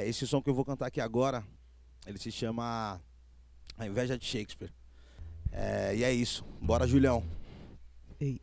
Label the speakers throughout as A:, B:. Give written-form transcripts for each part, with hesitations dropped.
A: Esse som que eu vou cantar aqui agora, ele se chama A Inveja de Shakespeare. E é isso. Bora, Julião.
B: Ei,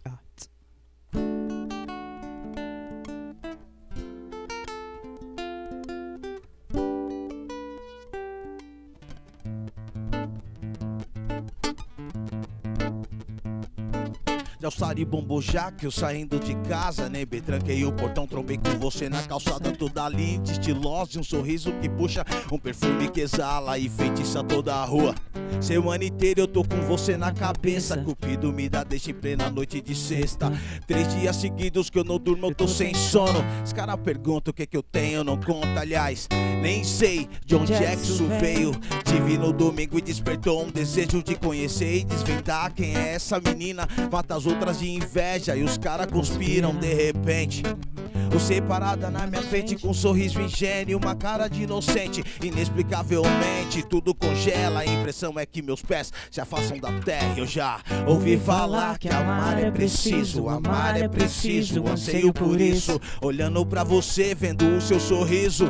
A: De alçar e bombojaque, eu saindo de casa, nem bem tranquei o portão, trombei com você na calçada toda linda, estilosa, e um sorriso que puxa, um perfume que exala e feitiça toda a rua. Seu ano inteiro eu tô com você na cabeça, Cupido me dá deixa em plena noite de sexta. 3 dias seguidos que eu não durmo, eu tô sem sono. Os caras perguntam o que eu tenho, não conta, aliás, nem sei de onde é que isso veio. Tive no domingo e despertou um desejo de conhecer e desvendar quem é essa menina. Mata as outras de inveja e os caras conspiram de repente. Você parada na minha frente com um sorriso ingênuo, uma cara de inocente. Inexplicavelmente tudo congela, a impressão é que meus pés se afastam da terra. Eu já ouvi falar que amar é preciso, amar é preciso, anseio por isso. Olhando pra você, vendo o seu sorriso,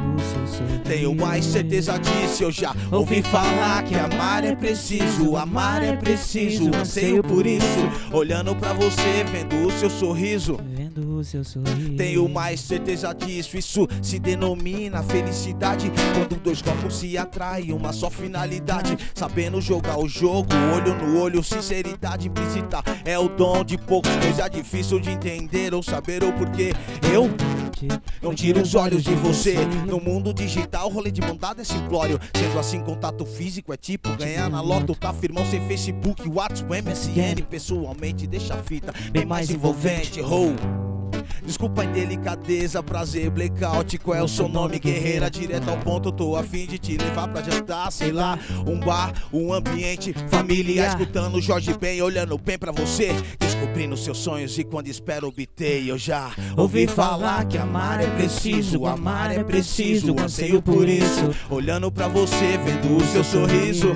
A: tenho mais certeza disso. Eu já ouvi falar que amar é preciso, amar é preciso, anseio por isso. Olhando pra você, vendo o seu sorriso, tenho mais certeza disso. Isso se denomina felicidade, quando 2 corpos se atraem, uma só finalidade. Sabendo jogar o jogo, olho no olho, sinceridade implícita é o dom de poucos, coisa difícil de entender ou saber o porquê. Eu não tiro os olhos de você. No mundo digital, rolê de mandada é simplório. Sendo assim, contato físico é tipo ganhar na loto. Tá firmão sem Facebook, WhatsApp, MSN. Pessoalmente deixa a fita bem mais envolvente. Desculpa a indelicadeza, prazer, blackout. Qual é o seu nome, guerreira? Direto ao ponto, tô a fim de te levar pra jantar, sei lá, um bar, um ambiente familiar. Escutando Jorge Ben, olhando bem pra você, descobrindo seus sonhos e quando espero obter. Eu já ouvi falar que amar é preciso, amar é preciso, anseio por isso. Olhando pra você, vendo o seu sorriso,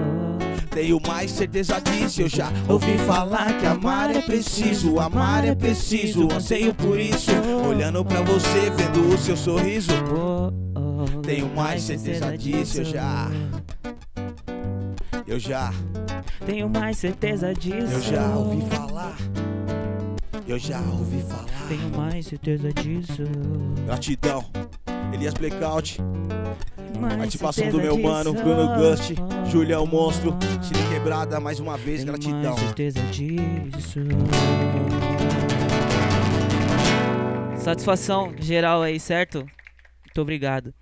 A: tenho mais certeza disso. Eu já ouvi falar que amar é preciso, amar é preciso, anseio por isso. Olhando pra você, vendo o seu sorriso, tenho mais certeza disso. Eu já
B: tenho mais certeza disso.
A: Eu já ouvi falar. Eu já ouvi falar.
B: Tenho mais certeza disso.
A: Gratidão, Elias Blackout. Participação do meu mano, Bruno Gust, Julião Monstro, Chile Quebrada, mais uma vez, gratidão.
B: Certeza disso. Satisfação geral aí, certo? Muito obrigado.